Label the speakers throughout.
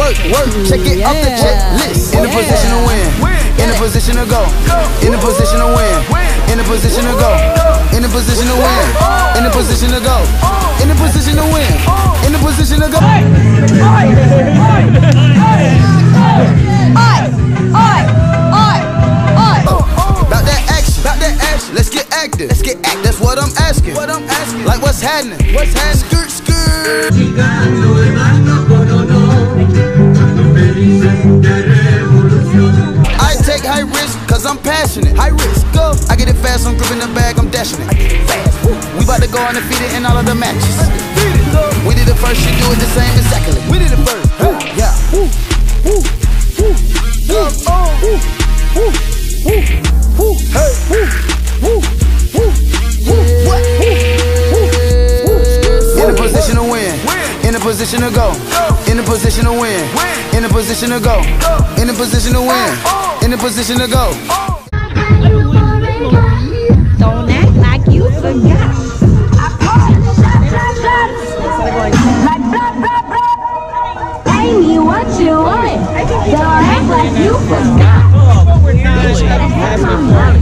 Speaker 1: work, check it off the checklist. In a position to win, in a position to go, in a position to win, in a position to go, in a position to win, in a position to go, in a position to win, in a position to go. About that action, let's get active, that's what I'm asking, like what's happening, skirt, skirt. I take high risk, cause I'm passionate, high risk, go. I get it fast, I'm gripping the bag, I'm dashing it. We about to go undefeated in all of the matches. We did it first, you do it the same exactly. We did it first, yeah. In a position to win, in a position to go, in a position to win, in a position to go, in a position to win, in a position to go.
Speaker 2: Don't act like you forgot. Pay me what you want. Don't act like you forgot. You should have had my money.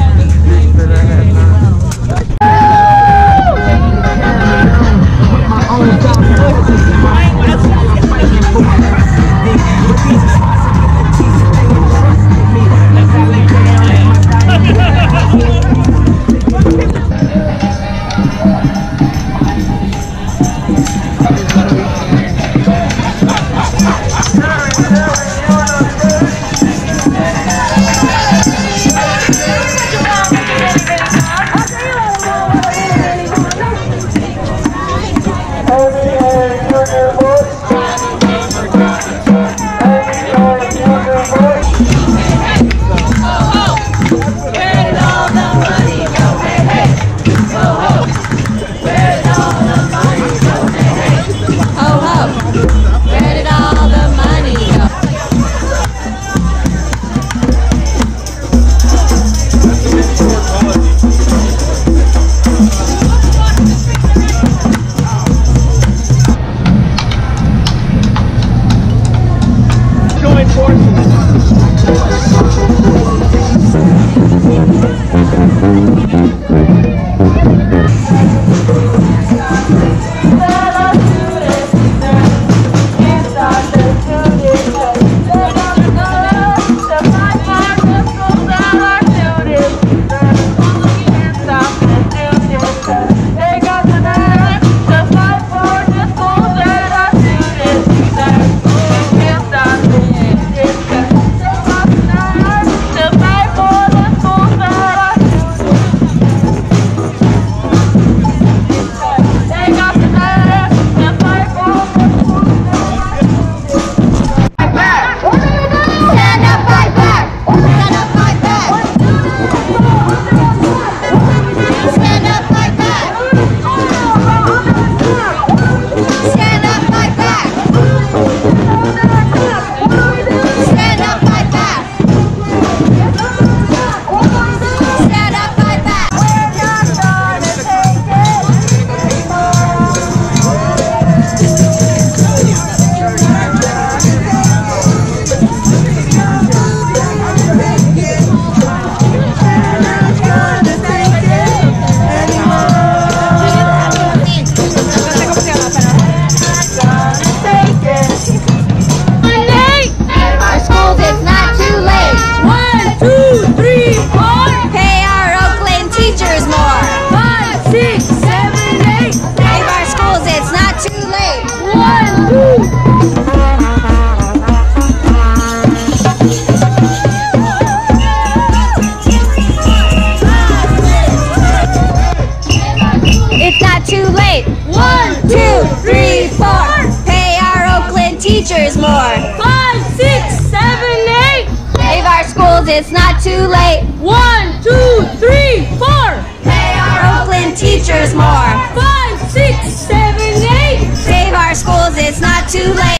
Speaker 3: Teachers more.
Speaker 2: 5, 6, 7, 8.
Speaker 3: Save our schools, it's not too late.
Speaker 2: 1, 2, 3, 4.
Speaker 3: Pay our Oakland teachers more.
Speaker 2: 5, 6, 7, 8.
Speaker 3: Save our schools, it's not too late.